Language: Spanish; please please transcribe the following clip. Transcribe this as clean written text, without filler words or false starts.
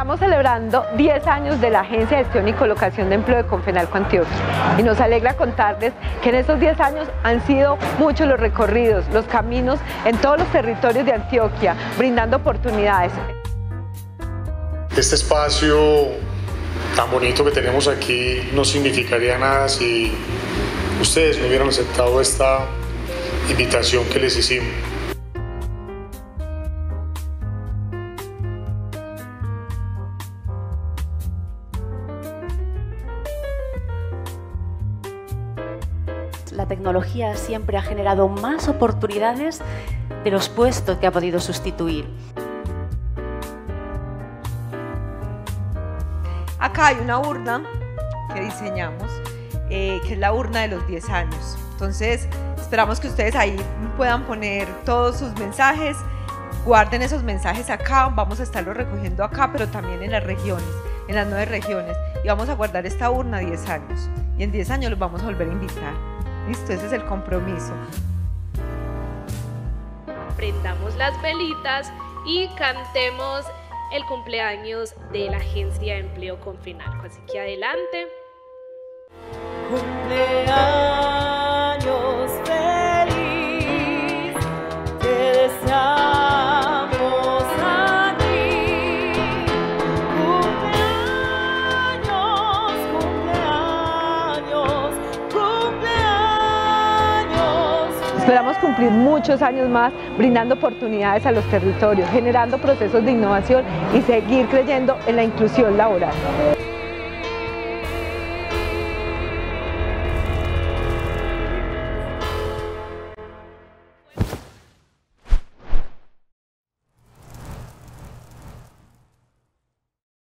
Estamos celebrando 10 años de la Agencia de Gestión y Colocación de Empleo de Confenalco Antioquia y nos alegra contarles que en estos 10 años han sido muchos los recorridos, los caminos en todos los territorios de Antioquia, brindando oportunidades. Este espacio tan bonito que tenemos aquí no significaría nada si ustedes no hubieran aceptado esta invitación que les hicimos. La tecnología siempre ha generado más oportunidades de los puestos que ha podido sustituir. Acá hay una urna que diseñamos, que es la urna de los 10 años. Entonces, esperamos que ustedes ahí puedan poner todos sus mensajes, guarden esos mensajes acá, vamos a estarlos recogiendo acá, pero también en las regiones, en las 9 regiones, y vamos a guardar esta urna 10 años, y en 10 años los vamos a volver a invitar. Listo, ese es el compromiso. Prendamos las velitas y cantemos el cumpleaños de la Agencia de Empleo Confenalco. Así que adelante. Cumpleaños feliz, te deseamos a ti. Cumpleaños, cumpleaños, cumpleaños. Esperamos cumplir muchos años más, brindando oportunidades a los territorios, generando procesos de innovación y seguir creyendo en la inclusión laboral.